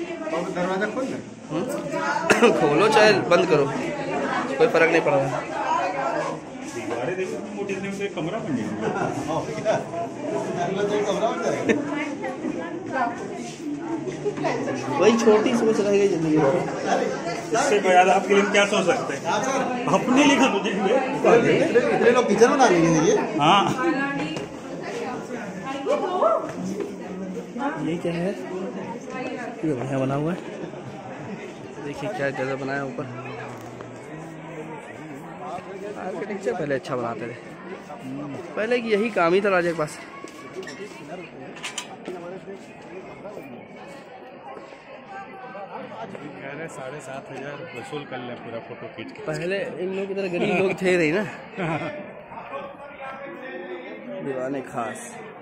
दरवाजा खोल दे। खोलो चाहे बंद करो, कोई फर्क नहीं पड़ रहा। कमरा बन गया। वही छोटी सोच रह गई जिंदगी में। इससे ज्यादा आपके लिए क्या सोच सकते हैं? अपने लिए तो इतने लोग किचन बना लेंगे। हाँ ये क्या है? ये बढ़िया बना हुआ है, देखिए क्या जगह बनाया ऊपर। आर्किटेक्चर पहले अच्छा बनाते थे, पहले की यही काम ही था राजा के पास। कह रहे 7,500 वसूल कर ले पूरा फोटो खींच के। पहले इन लोग की तरह गरीब लोग थे नहीं ना। दीवाने खास,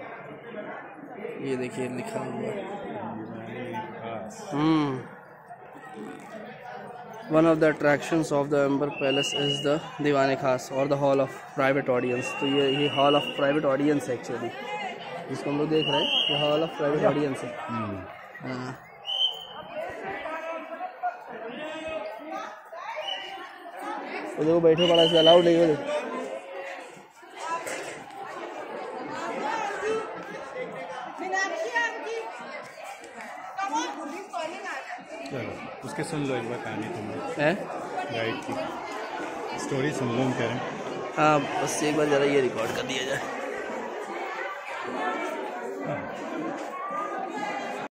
ये देखिए लिखा हुआ। One of the attractions of the Amber Palace is the दीवाने खास और the hall of private audience। तो ये hall of private audience है एक्चुअली, जिसको हम लोग देख रहे हैं, ये hall of private audience है। हाँ तो देखो बैठो बड़ा से अलाउड नहीं है। चलो उसके सुन लो एक बार कहानी, तुम हैं गाइड की स्टोरी सुन लो हम कह रहे हैं। हाँ बस एक बार ज़रा ये रिकॉर्ड कर दिया जाए।